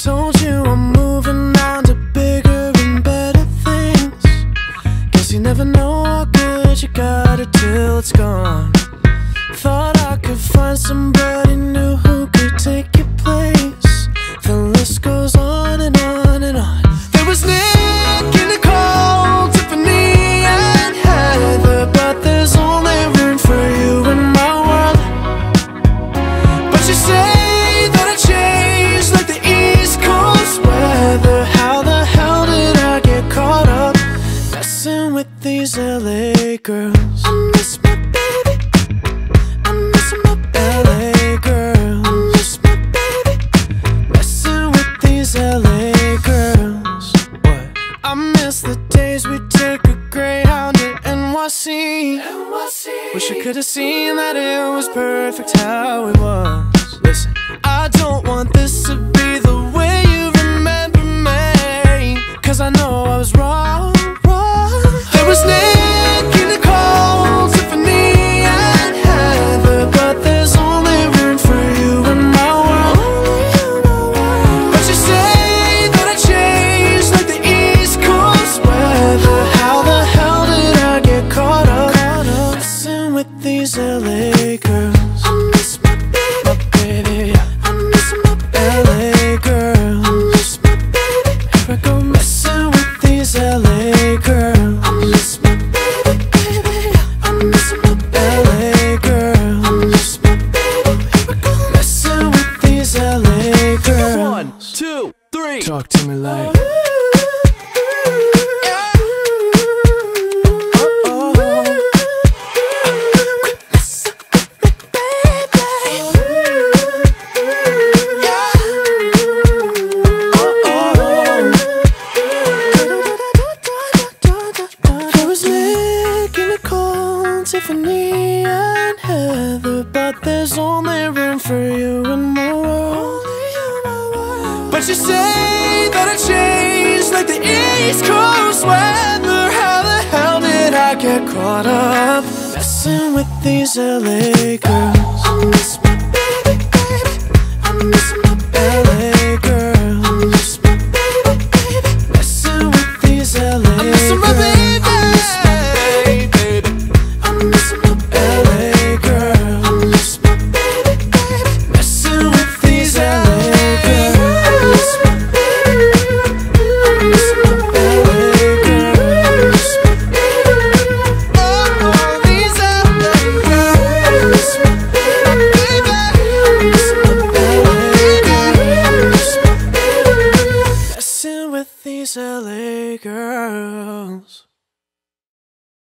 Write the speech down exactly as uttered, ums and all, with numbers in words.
told you I'm moving on to bigger and better things. Guess you never know how good you got it till it's gone. Thought I could find somebody new who could take your place. The list goes on and on and on. There was Nick and Nicole, Tiffany and Heather, but there's only room for you in my world. But you say that I changed like the East Coast weather. How the hell did I get caught up messing with these L A girls? I miss my baby, I miss my L A girl. I miss my baby, messing with these L A girls. What? I miss the days we take a Greyhound to N Y C. N Y C. Wish I could have seen that it was perfect how it was. Listen, I don't want this to be the way you remember me, 'cause I know I was wrong, wrong. There was Nick and Nicole, Tiffany and Heather, but there's only room for you in my world. But you say that I changed like the East Coast weather. How the hell did I get caught up messing with these L A girls? I miss my baby, my baby. I miss my L A girl. I miss my baby. Here I go messing with these L A girls. I miss my baby, baby. I miss my L A girl. I miss my baby. Here I go messing with these L A girls. One, two, three. Talk to me like. Tiffany and Heather, but there's only room for you in my world. But you say that I changed like the East Coast weather. How the hell did I get caught up messing with these L A girls? I miss my baby, baby. I miss my L A girl. I miss my baby, baby. Messing with these L A girls. I miss my baby. These L A girls.